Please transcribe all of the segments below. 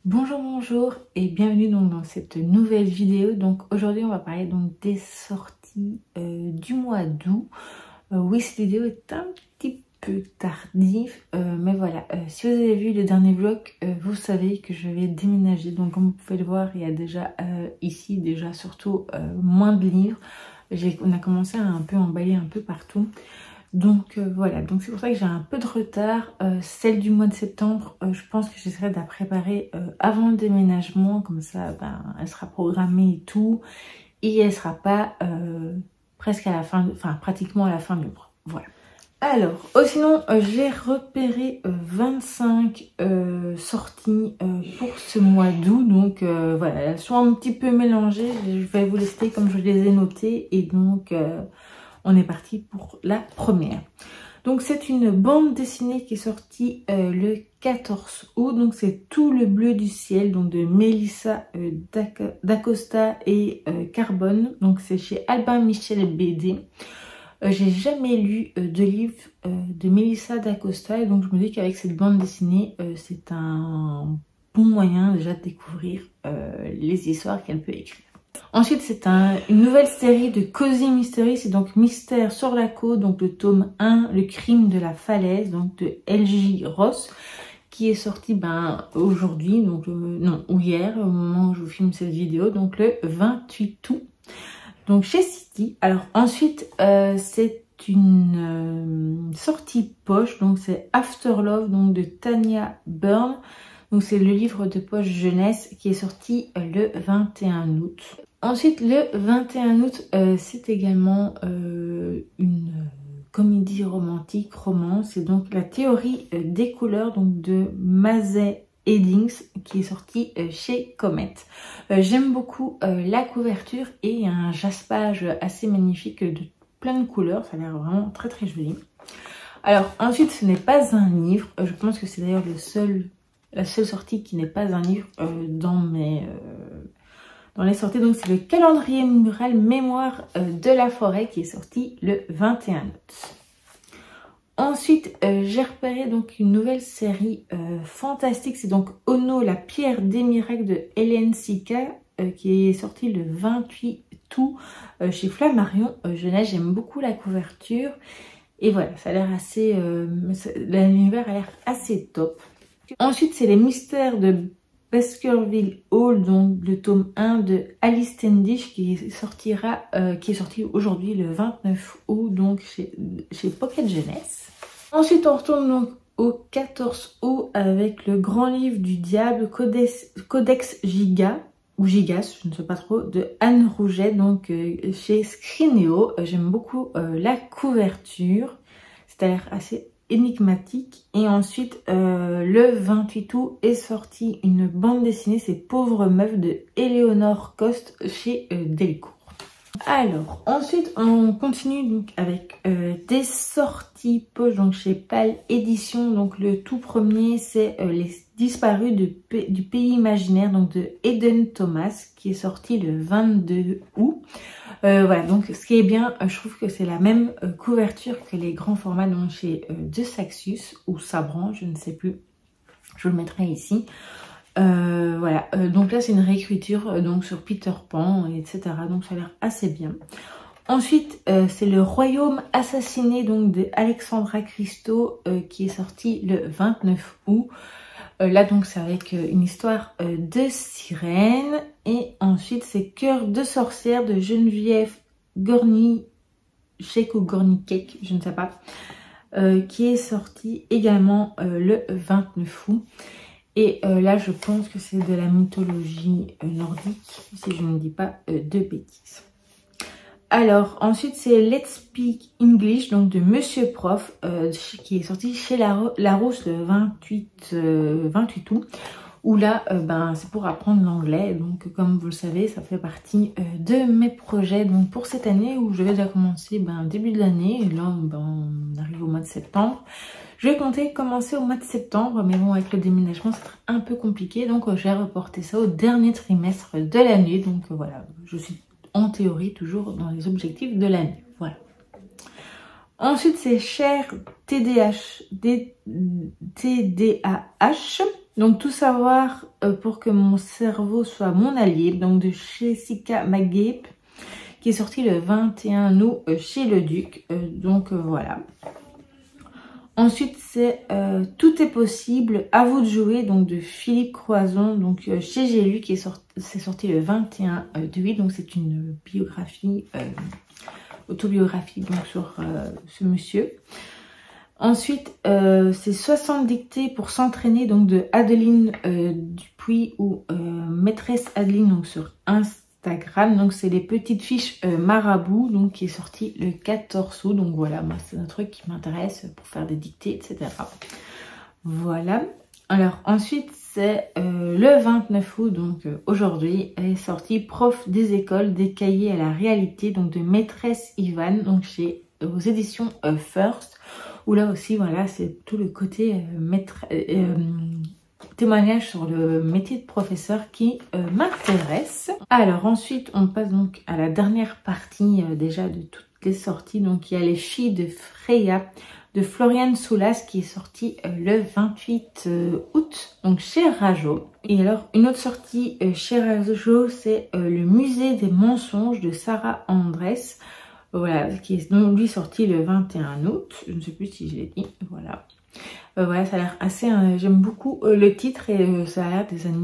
Bonjour et bienvenue donc dans cette nouvelle vidéo. Donc aujourd'hui on va parler donc des sorties du mois d'août. Oui, cette vidéo est un petit peu tardive, mais voilà, si vous avez vu le dernier vlog, vous savez que je vais déménager. Donc comme vous pouvez le voir, il y a déjà ici surtout moins de livres. On a commencé à un peu emballer un peu partout. Donc voilà, donc c'est pour ça que j'ai un peu de retard. Celle du mois de septembre, je pense que j'essaierai de la préparer avant le déménagement, comme ça elle sera programmée et tout, et elle sera pas presque à la fin, pratiquement à la fin du mois. Voilà. Alors, sinon j'ai repéré 25 sorties pour ce mois d'août, donc voilà, elles sont un petit peu mélangées, je vais vous lister comme je les ai notées, et donc on est parti pour la première. Donc c'est une bande dessinée qui est sortie le 14 août. Donc c'est Tout le bleu du ciel, donc de Melissa d'Acosta et Carbone. Donc c'est chez Albin Michel BD. J'ai jamais lu de livre de Melissa d'Acosta, et donc je me dis qu'avec cette bande dessinée, c'est un bon moyen déjà de découvrir les histoires qu'elle peut écrire. Ensuite, c'est une nouvelle série de Cozy Mystery, c'est donc Mystère sur la côte, donc le tome 1, Le crime de la falaise, donc de L.J. Ross, qui est sorti aujourd'hui, donc non, ou hier, au moment où je vous filme cette vidéo, donc le 28 août, donc chez City. Alors ensuite, c'est une sortie poche, donc c'est After Love, donc de Tanya Byrne. Donc c'est le livre de poche jeunesse qui est sorti le 21 août. Ensuite, le 21 août, c'est également une comédie romantique, romance. C'est donc La théorie des couleurs, donc de Mazet Eddings, qui est sorti chez Comet. J'aime beaucoup la couverture et un jaspage assez magnifique de plein de couleurs. Ça a l'air vraiment très très joli. Alors ensuite, ce n'est pas un livre. Je pense que c'est d'ailleurs la seule sortie qui n'est pas un livre dans les sorties. Donc c'est le calendrier mural Mémoire de la forêt qui est sorti le 21 août. Ensuite, j'ai repéré donc une nouvelle série fantastique. C'est donc Ono, la pierre des miracles de Hélène Sika qui est sortie le 28 août chez Flammarion Jeunesse. J'aime beaucoup la couverture. Et voilà, ça a l'air assez... l'univers a l'air assez top. Ensuite, c'est les mystères de Baskerville Hall, donc le tome 1 de Alice Tendish qui est sorti aujourd'hui le 29 août, donc chez Pocket Jeunesse. Ensuite, on retourne donc au 14 août avec le grand livre du diable, Codex Giga, ou Gigas, je ne sais pas trop, de Anne Rouget, donc chez Scrineo. J'aime beaucoup la couverture, c'est-à-dire assez énigmatique. Et ensuite le 28 août est sortie une bande dessinée, c'est Pauvre meuf de Éléonore Coste chez Delcourt. Alors ensuite on continue donc avec des sorties poche, donc chez PAL Édition. Donc le tout premier c'est Les disparus du pays imaginaire, donc de Eden Thomas, qui est sorti le 22 août. Voilà, donc ce qui est bien, je trouve que c'est la même couverture que les grands formats, donc chez De Saxus ou Sabran, je ne sais plus, je vous le mettrai ici. Voilà, donc là c'est une réécriture donc sur Peter Pan, etc. Donc ça a l'air assez bien. Ensuite, c'est Le Royaume assassiné, donc de Alexandra Christo, qui est sorti le 29 août. Là donc c'est avec une histoire de sirène. Et ensuite c'est Cœur de sorcière de Geneviève Gornichek ou Gornichek, je ne sais pas, qui est sorti également le 29 août. Et là je pense que c'est de la mythologie nordique, si je ne dis pas de bêtises. Alors ensuite c'est Let's Speak English, donc de Monsieur Prof, qui est sorti chez Larousse le 28 août, où là c'est pour apprendre l'anglais. Donc comme vous le savez, ça fait partie de mes projets donc pour cette année, où je vais déjà commencer début de l'année. Et là on arrive au mois de septembre. Je vais compter commencer au mois de septembre, mais bon, avec le déménagement ça sera un peu compliqué, donc j'ai reporté ça au dernier trimestre de l'année. Donc voilà, je suis en théorie toujours dans les objectifs de l'année. Voilà. Ensuite c'est Cher TDAH Donc tout savoir pour que mon cerveau soit mon allié, donc de Jessica McGabe, qui est sorti le 21 août chez Le Duc. Voilà. Ensuite, c'est Tout est possible, à vous de jouer, donc de Philippe Croison, donc chez J'ai lu, c'est sorti le 21 de 8, donc c'est une biographie, autobiographie donc sur ce monsieur. Ensuite, c'est 60 dictées pour s'entraîner, donc de Adeline Dupuis ou maîtresse Adeline, donc sur Instagram. Donc c'est les petites fiches marabout, donc qui est sorti le 14 août. Donc voilà, moi c'est un truc qui m'intéresse pour faire des dictées, etc. Voilà. Alors ensuite c'est le 29 août, donc aujourd'hui, est sorti Prof des écoles, des cahiers à la réalité, donc de maîtresse Ivan, donc chez aux éditions First, où là aussi voilà c'est tout le côté témoignage sur le métier de professeur qui m'intéresse. Alors ensuite on passe donc à la dernière partie déjà de toutes les sorties. Donc il y a Les filles de Freya de Floriane Soulas qui est sorti le 28 août, donc chez Rajo. Et alors une autre sortie chez Rajo, c'est le musée des mensonges de Sarah Andress. Voilà, qui est donc lui sorti le 21 août. Je ne sais plus si je l'ai dit. Voilà. Voilà, ça a l'air assez... j'aime beaucoup le titre et ça a l'air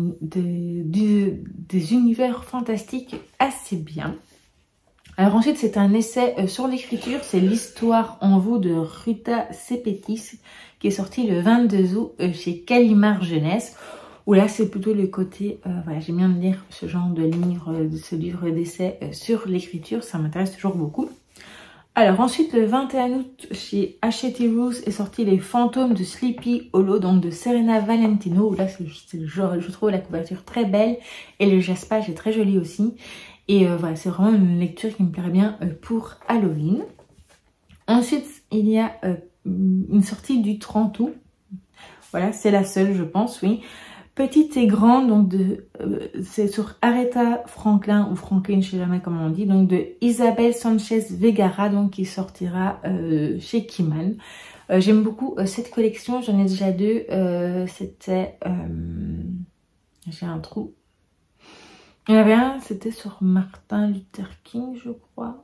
des univers fantastiques assez bien. Alors ensuite, c'est un essai sur l'écriture. C'est L'histoire en vous de Ruta Sepetys qui est sorti le 22 août chez Calimard Jeunesse. Où là, c'est plutôt le côté... voilà, j'aime bien lire ce genre de livre d'essai sur l'écriture. Ça m'intéresse toujours beaucoup. Alors ensuite, le 21 août, chez Hachette Rose est sorti Les fantômes de Sleepy Hollow, donc de Serena Valentino. Là, je trouve la couverture très belle et le jaspage est très joli aussi. Et voilà, c'est vraiment une lecture qui me plairait bien pour Halloween. Ensuite, il y a une sortie du 30 août. Voilà, c'est la seule, je pense, oui. Petite et grande, donc c'est sur Aretha Franklin ou Franklin, je sais jamais comment on dit, donc de Isabelle Sanchez Vegara, donc qui sortira chez Kiman. J'aime beaucoup cette collection, j'en ai déjà deux. C'était, j'ai un trou. Il y en avait un, c'était sur Martin Luther King, je crois.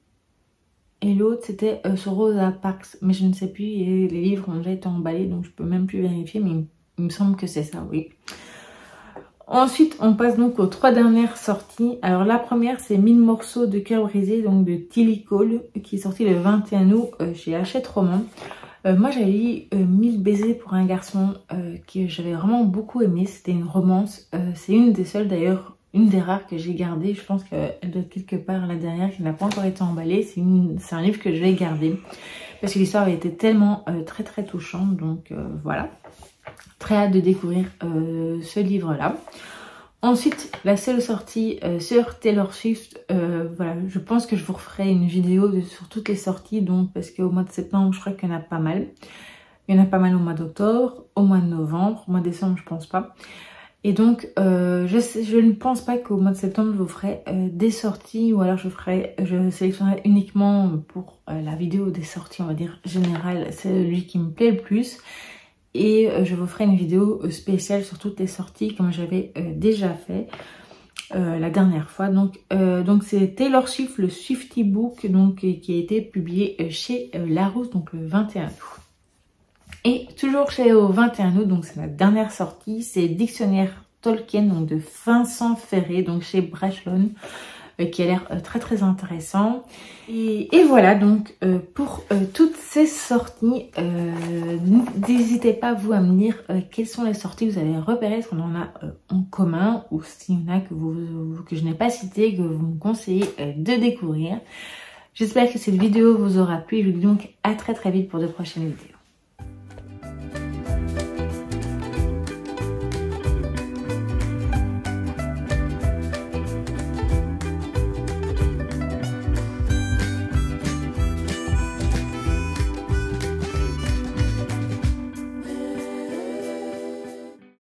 Et l'autre, c'était sur Rosa Parks, mais je ne sais plus, et les livres ont déjà été emballés, donc je peux même plus vérifier, mais il me semble que c'est ça, oui. Ensuite, on passe donc aux 3 dernières sorties. Alors la première, c'est 1000 morceaux de cœur brisé, donc de Tilly Cole, qui est sorti le 21 août chez Hachette Roman. Moi, j'avais lu 1000 baisers pour un garçon, que j'avais vraiment beaucoup aimé. C'était une romance. C'est une des seules d'ailleurs, une des rares que j'ai gardées. Je pense qu'elle doit être quelque part là derrière, qui n'a pas encore été emballée. C'est un livre que je vais garder. Parce que l'histoire avait été tellement très très touchante. Donc voilà. Très hâte de découvrir ce livre-là. Ensuite, la seule sortie sur Taylor Swift, voilà, je pense que je vous referai une vidéo sur toutes les sorties, donc parce qu'au mois de septembre, je crois qu'il y en a pas mal. Il y en a pas mal au mois d'octobre, au mois de novembre, au mois de décembre, je pense pas. Et donc, je ne pense pas qu'au mois de septembre, je vous ferai des sorties, ou alors je sélectionnerai uniquement pour la vidéo des sorties, on va dire générale, c'est celui qui me plaît le plus. Et je vous ferai une vidéo spéciale sur toutes les sorties comme j'avais déjà fait la dernière fois. Donc c'est Taylor Swift, le Swiftie Book, donc qui a été publié chez Larousse, donc le 21 août. Et toujours chez au 21 août, donc c'est la dernière sortie, c'est Dictionnaire Tolkien, donc de Vincent Ferré, donc chez Brajlon, qui a l'air très très intéressant. Et voilà donc pour toutes ces sorties, n'hésitez pas vous à me dire quelles sont les sorties que vous avez repérées, est-ce qu'on en a en commun, ou s'il y en a que je n'ai pas cité, que vous me conseillez de découvrir. J'espère que cette vidéo vous aura plu, je vous dis donc à très très vite pour de prochaines vidéos.